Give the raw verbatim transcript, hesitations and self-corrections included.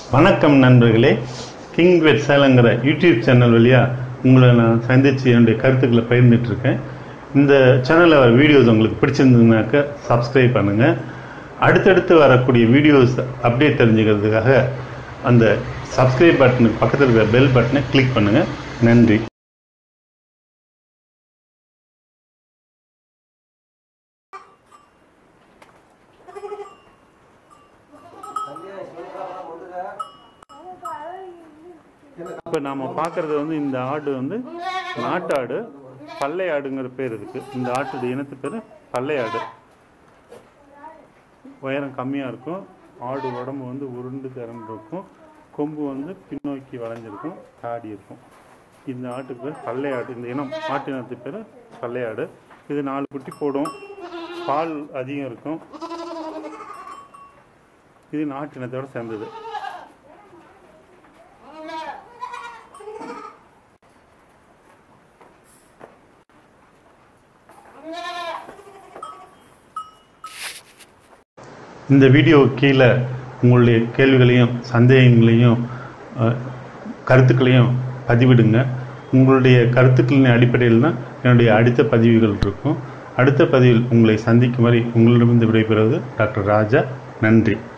வணக்கம் நண்பர்களே, கிங் வெட் சேலங்கிற யூடியூப் சேனல் வழியாக உங்களை நான் சந்தித்து என்னுடைய கருத்துக்களை பகிர்ந்துட்டு இருக்கேன். இந்த சேனலில் வர வீடியோஸ் உங்களுக்கு பிடிச்சிருந்ததுனாக்க சப்ஸ்கிரைப் பண்ணுங்கள். அடுத்தடுத்து வரக்கூடிய வீடியோஸ் அப்டேட் தெரிஞ்சுக்கிறதுக்காக அந்த சப்ஸ்கிரைப் பட்டனுக்கு பக்கத்தில் இருக்கிற பெல் பட்டனை கிளிக் பண்ணுங்கள். நன்றி. இப்போ நாம் பார்க்குறது வந்து இந்த ஆடு வந்து நாட்டாடு, பல்லை ஆடுங்கிற பேர் இருக்குது. இந்த ஆட்டு இனத்து பேர் பல்லை ஆடு. உயரம் கம்மியாக இருக்கும், ஆடு உடம்பு வந்து உருண்டு திறந்து இருக்கும், கொம்பு வந்து பின்னோக்கி வளைஞ்சிருக்கும், தாடி இருக்கும். இந்த ஆட்டுக்கு பேர் பல்லை ஆடு. இந்த இனம் ஆட்டு இனத்து பேர் பல்லை ஆடு. இது நாலு குட்டி போடும், பால் அதிகம் இருக்கும். இது நாட்டு இனத்தோடு சேர்ந்தது. இந்த வீடியோ கீழே உங்களுடைய கேள்விகளையும் சந்தேகங்களையும் கருத்துக்களையும் பதிவிடுங்க. உங்களுடைய கருத்துக்களின் அடிப்படையில் தான் என்னுடைய அடுத்த பதிவுகள் இருக்கும். அடுத்த பதிவில் உங்களை சந்திக்கும் வரை உங்களிடமிருந்து விடைபெறுவது டாக்டர் ராஜா. நன்றி.